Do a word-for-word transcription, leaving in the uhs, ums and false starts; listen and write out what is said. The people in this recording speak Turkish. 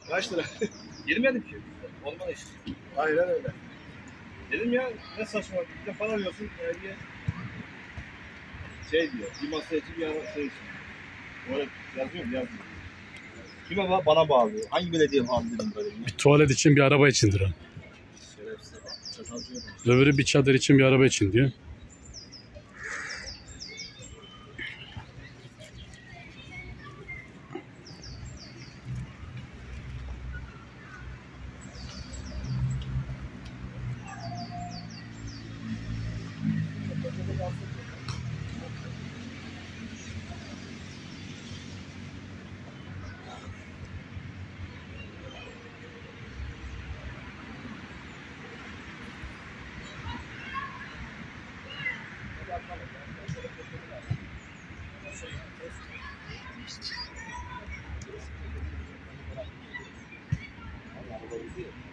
Kaç lira? Girmedim ki. Olmadı işte. Aynen öyle. Dedim ya ne saçma. Bir de para alıyorsun. E, diye. Şey diyor. Bir masa için bir ara şey için. Öyle yazıyor mu? Yazmıyor. Kime bağ? Bana bağlıyor. Hangi belediye bağlı dedim böyle. Bir tuvalet için bir araba içindir o. Şerefsiz bak. Çatalcıya bak. Öbürü bir çadır için bir araba için diyor. Araba gidiyor.